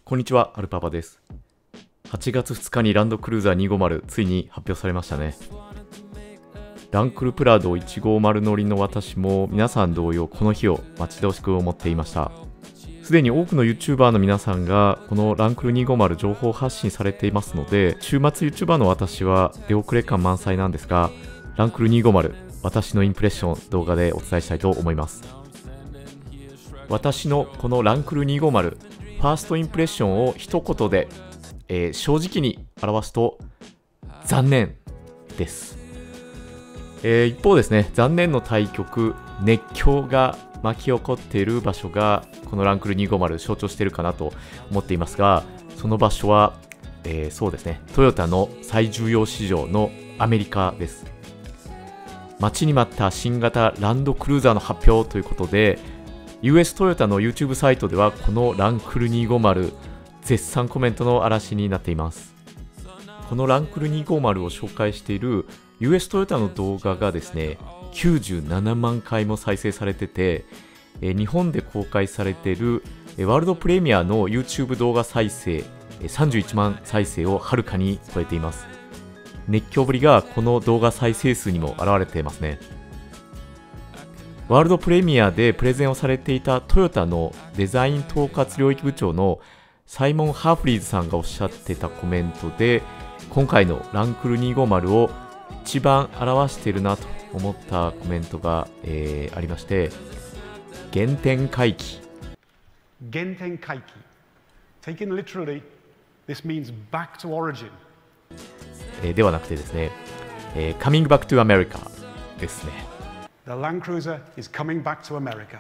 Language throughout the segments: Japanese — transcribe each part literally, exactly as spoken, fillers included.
こんにちは、アルパパです。はちがつふつかにランドクルーザーにひゃくごじゅうついに発表されましたね。ランクルプラドいちごーまる乗りの私も皆さん同様この日を待ち遠しく思っていました。すでに多くの YouTuber の皆さんがこのランクルにひゃくごじゅう情報発信されていますので、週末 YouTuber の私は出遅れ感満載なんですが、ランクルにひゃくごじゅう私のインプレッション動画でお伝えしたいと思います。私のこのランクルにひゃくごじゅうファーストインプレッションを一言で、えー、正直に表すと残念です、えー、一方ですね、残念の対極、熱狂が巻き起こっている場所がこのランクルにひゃくごじゅう象徴しているかなと思っていますが、その場所は、えー、そうですね、トヨタの最重要市場のアメリカです。待ちに待った新型ランドクルーザーの発表ということで、ユーエス トヨタの YouTube サイトではこのランクルにひゃくごじゅう絶賛コメントの嵐になっています。このランクルにひゃくごじゅうを紹介している ユーエス トヨタの動画がですね、きゅうじゅうななまんかいも再生されてて、え日本で公開されているワールドプレミアの YouTube 動画再生さんじゅういちまん再生をはるかに超えています。熱狂ぶりがこの動画再生数にも現れていますね。ワールドプレミアでプレゼンをされていたトヨタのデザイン統括領域部長のサイモン・ハーフリーズさんがおっしゃってたコメントで、今回のランクルにひゃくごじゅうを一番表しているなと思ったコメントが、えー、ありまして、原点回帰。 原点回帰。Taken literally, this means back to origin. えー、ではなくてですね、えー、Coming back to America ですね。 The Land Cruiser is coming back to America.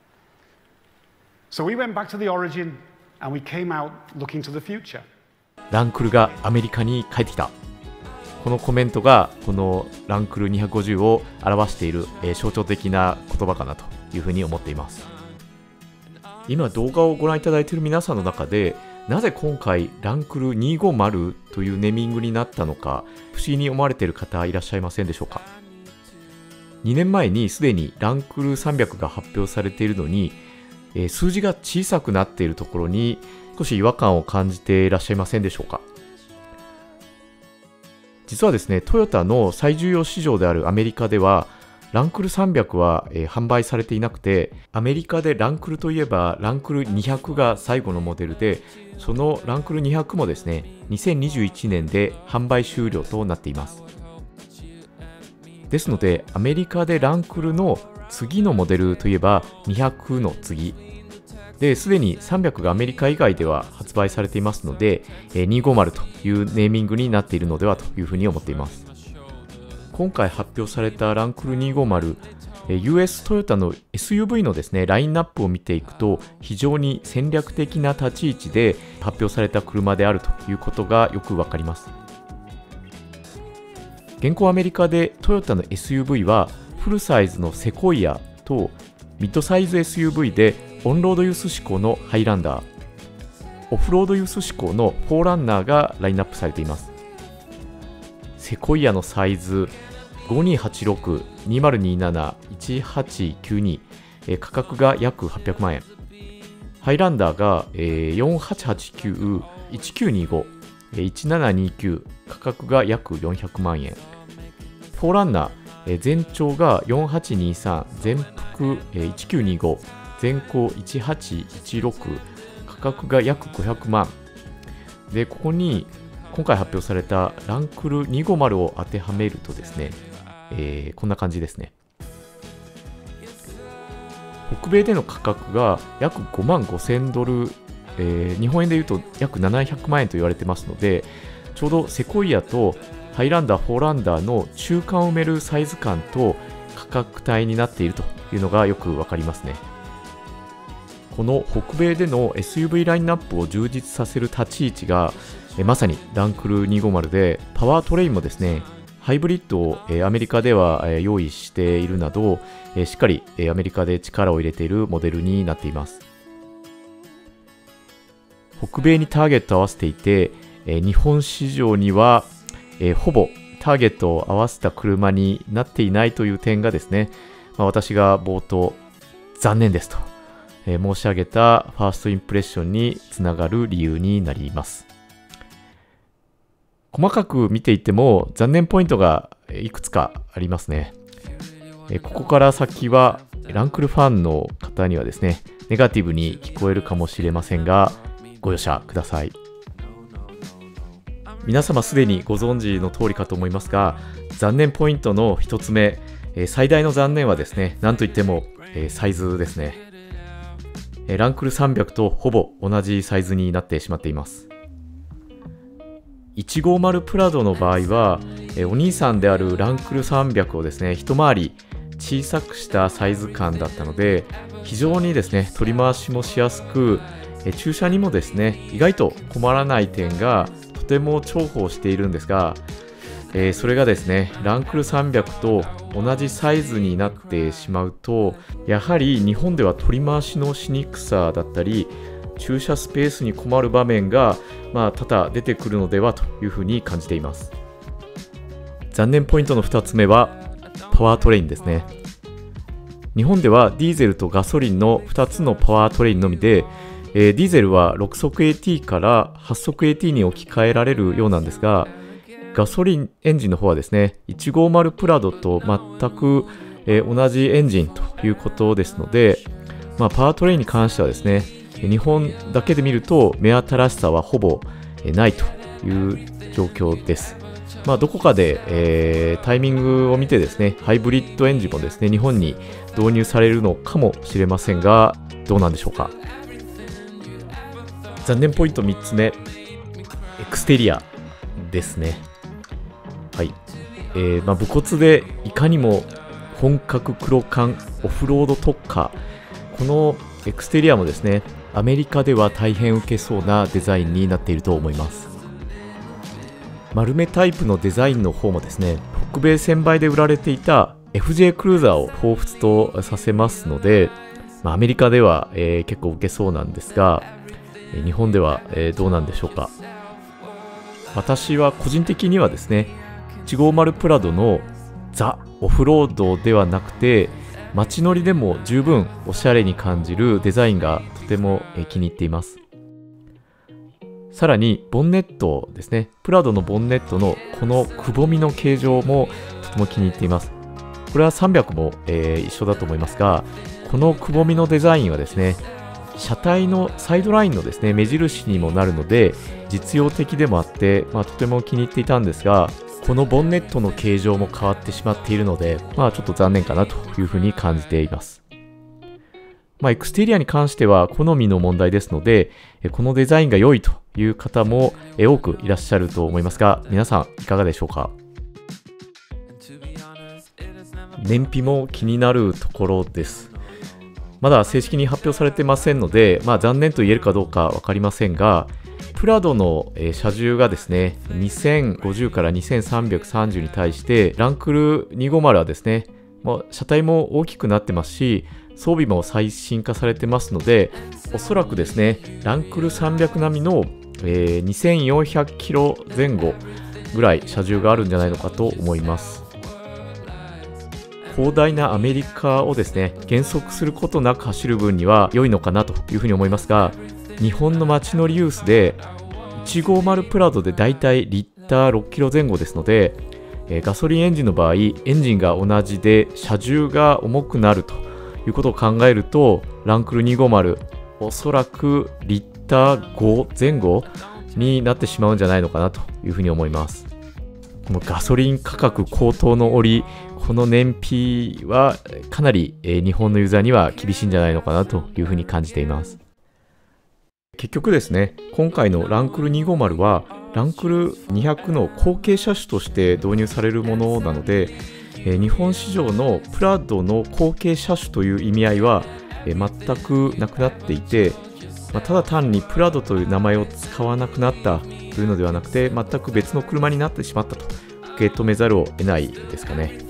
So we went back to the origin and we came out looking to the future. ランクルがアメリカに帰ってきた。このコメントがこのランクルにひゃくごじゅうを表している、えー、象徴的な言葉かなというふうに思っています。今動画をご覧いただいている皆さんの中で、なぜ今回ランクルにひゃくごじゅうというネーミングになったのか不思議に思われている方いらっしゃいませんでしょうか。にねんまえにすでにランクルさんびゃくが発表されているのに、えー、数字が小さくなっているところに少し違和感を感じていらっしゃいませんでしょうか。実はですね、トヨタの最重要市場であるアメリカではランクルさんびゃくは、えー、販売されていなくて、アメリカでランクルといえばランクルにひゃくが最後のモデルで、そのランクルにひゃくもですね、にせんにじゅういちねんで販売終了となっています。ですので、アメリカでランクルの次のモデルといえばにひゃくの次で、すでにさんびゃくがアメリカ以外では発売されていますので、にひゃくごじゅうというネーミングになっているのではというふうに思っています。今回発表されたランクルにひゃくごじゅう、ユーエス トヨタの エスユーブイ のですね、ラインナップを見ていくと、非常に戦略的な立ち位置で発表された車であるということがよくわかります。現行アメリカでトヨタの エスユーブイ はフルサイズのセコイアとミッドサイズ エスユーブイ でオンロードユース志向のハイランダー、オフロードユース志向のフォーランナーがラインナップされています。セコイアのサイズごにはちろく、にまるになな、いちはちきゅうに、価格が約はっぴゃくまんえん、ハイランダーがよんはちはちきゅう、いちきゅうにご、いちななにきゅう、価格が約よんひゃくまんえん、フォーランナー全長がよんはちにさん、全幅いちきゅうにご、全高いちはちいちろく、価格が約ごひゃくまんで、ここに今回発表されたランクルにひゃくごじゅうを当てはめるとですね、えー、こんな感じですね。北米での価格が約ごまんごせんドル、えー、日本円でいうと約ななひゃくまんえんと言われてますので、ちょうどセコイアとハイランダー、フォーランダーの中間を埋めるサイズ感と価格帯になっているというのがよくわかりますね。この北米での エスユーブイ ラインナップを充実させる立ち位置がえまさにランクルにひゃくごじゅうで、パワートレインもですね、ハイブリッドをアメリカでは用意しているなど、しっかりアメリカで力を入れているモデルになっています。北米にターゲットを合わせていて、日本市場にはほぼターゲットを合わせた車になっていないという点がですね、まあ、私が冒頭残念ですとえー、申し上げたファーストインプレッションにつながる理由になります。細かく見ていっても残念ポイントがいくつかありますね。えー、ここから先はランクルファンの方にはですね、ネガティブに聞こえるかもしれませんが、ご容赦ください。皆様すでにご存知の通りかと思いますが、残念ポイントのひとつめ、えー、最大の残念はですね、なんといっても、えー、サイズですね。えー、ランクルさんびゃくとほぼ同じサイズになってしまっています。いちごーまるプラドの場合は、えー、お兄さんであるランクルさんびゃくをですね、一回り小さくしたサイズ感だったので、非常にですね、取り回しもしやすく、えー、駐車にもですね、意外と困らない点がとても重宝しているんですが、えー、それがですね、ランクルさんびゃくと同じサイズになってしまうと、やはり日本では取り回しのしにくさだったり、駐車スペースに困る場面が、まあ、多々出てくるのではというふうに感じています。残念ポイントのふたつめはパワートレインですね。日本ではディーゼルとガソリンのふたつのパワートレインのみで、えー、ディーゼルはろくそく エーティー からはちそく エーティー に置き換えられるようなんですが、ガソリンエンジンの方はですね、いちごーまるプラドと全く、えー、同じエンジンということですので、まあ、パワートレインに関してはですね、日本だけで見ると目新しさはほぼないという状況です。まあ、どこかで、えー、タイミングを見てですね、ハイブリッドエンジンもですね、日本に導入されるのかもしれませんが、どうなんでしょうか。残念ポイントみっつめ、エクステリアですね。はい。えーまあ、武骨でいかにも本格黒缶オフロード特化、このエクステリアもですね、アメリカでは大変受けそうなデザインになっていると思います。丸めタイプのデザインの方もですね、北米専売で売られていた エフジェー クルーザーを彷彿とさせますので、まあ、アメリカでは、えー、結構受けそうなんですが、日本では、えー、どうなんでしょうか。私は個人的にはですね、いちごーまるプラドのザ・オフロードではなくて、街乗りでも十分おしゃれに感じるデザインがとても気に入っています。さらにボンネットですね、プラドのボンネットのこのくぼみの形状もとても気に入っています。これはさんびゃくも、えー、一緒だと思いますが、このくぼみのデザインはですね、車体のサイドラインのですね、目印にもなるので実用的でもあって、まあ、とても気に入っていたんですが、このボンネットの形状も変わってしまっているので、まあちょっと残念かなというふうに感じています。まあエクステリアに関しては好みの問題ですので、このデザインが良いという方も多くいらっしゃると思いますが、皆さんいかがでしょうか。燃費も気になるところです。まだ正式に発表されてませんので、まあ残念と言えるかどうか分かりませんが、プラドの車重がですね、にせんごじゅうからにせんさんびゃくさんじゅうに対して、ランクルにひゃくごじゅうはですね、まあ、車体も大きくなってますし、装備も最新化されてますので、おそらくですね、ランクルさんびゃく並みの、えー、にせんよんひゃくキロ前後ぐらい車重があるんじゃないのかと思います。広大なアメリカをですね、減速することなく走る分には良いのかなというふうに思いますが、日本の街乗りユースでいちごーまるプラドでだいたいリッターろっキロ前後ですので、えー、ガソリンエンジンの場合、エンジンが同じで車重が重くなるということを考えると、ランクルにひゃくごじゅうおそらくリッターご前後になってしまうんじゃないのかなというふうに思います。このガソリン価格高騰の折、この燃費はかなり、えー、日本のユーザーには厳しいんじゃないのかなというふうに感じています。結局ですね、今回のランクルにひゃくごじゅうはランクルにひゃくの後継車種として導入されるものなので、えー、日本市場のプラドの後継車種という意味合いは、えー、全くなくなっていて、まあ、ただ単にプラドという名前を使わなくなったというのではなくて、全く別の車になってしまったと受け止めざるを得ないですかね。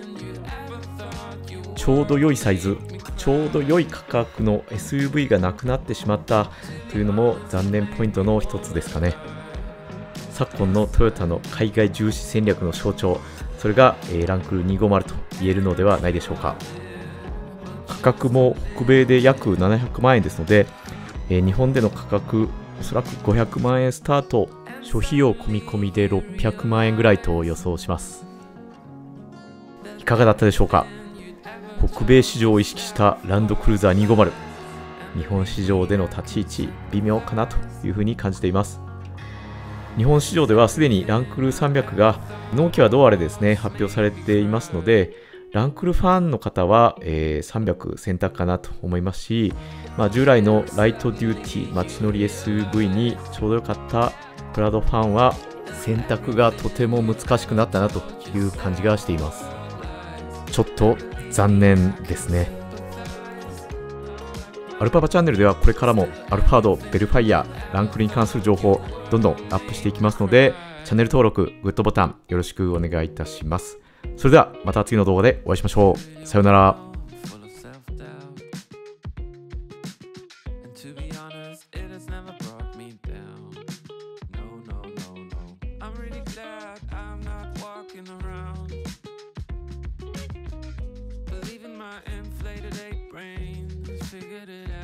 ちょうど良いサイズ、ちょうど良い価格の エスユーブイ がなくなってしまったというのも残念ポイントの一つですかね。昨今のトヨタの海外重視戦略の象徴、それが、えー、ランクルにひゃくごじゅうと言えるのではないでしょうか。価格も北米で約ななひゃくまんえんですので、えー日本での価格おそらくごひゃくまんえんスタート、諸費用込み込みでろっぴゃくまんえんぐらいと予想します。いかがだったでしょうか。北米市場を意識したランドクルーザーにひゃくごじゅう、日本市場での立ち位置微妙かなというふうに感じています。日本市場ではすでにランクルさんびゃくが納期はどうあれですね発表されていますので、ランクルファンの方は、えー、さんびゃく選択かなと思いますし、まあ、従来のライトデューティー街乗り エスユーブイ にちょうど良かったプラドファンは選択がとても難しくなったなという感じがしています。ちょっと残念ですね。アルパパチャンネルではこれからもアルファード、ベルファイア、ランクルに関する情報どんどんアップしていきますので、チャンネル登録、グッドボタンよろしくお願いいたします。それではまた次の動画でお会いしましょう。さようなら。Figured it out.